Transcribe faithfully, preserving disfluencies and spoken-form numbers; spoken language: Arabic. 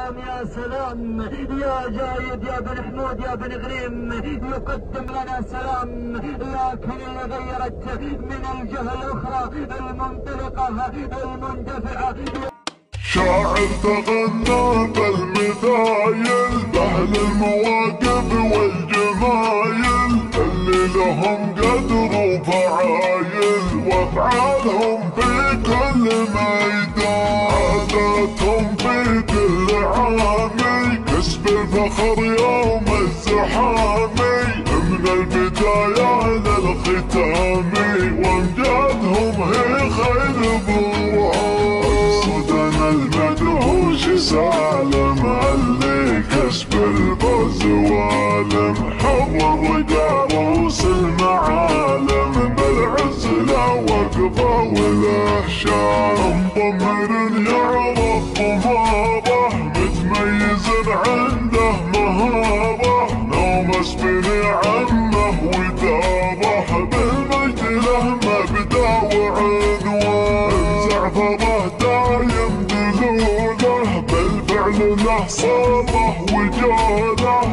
سلام يا سلام يا جايد يا بن حمود يا بن غريم يقدم لنا سلام، لكن اللي غيرت من الجهة الأخرى المنطلقة المندفعة. شاعر تغنى بالمثايل بأهل المواقف والجمايل اللي لهم قدر وفعايل وافعالهم في كل ميدان، عاداتهم في كل عامي كسب الفخر يوم الزحامي من البداية للختام، وامجادهم هي خير بروح صدنا المدهوش سالم اللي كسب الفوز والم، حور قاروس المعالم بالعزلة وقفة والأحشام، مضمر يعرف مهابه متميز عنده مهابه نومس بنعمه ودابه بالمجد له مبدا وعنوان، زعفره دايم دلوله بالفعل له صامه وجوله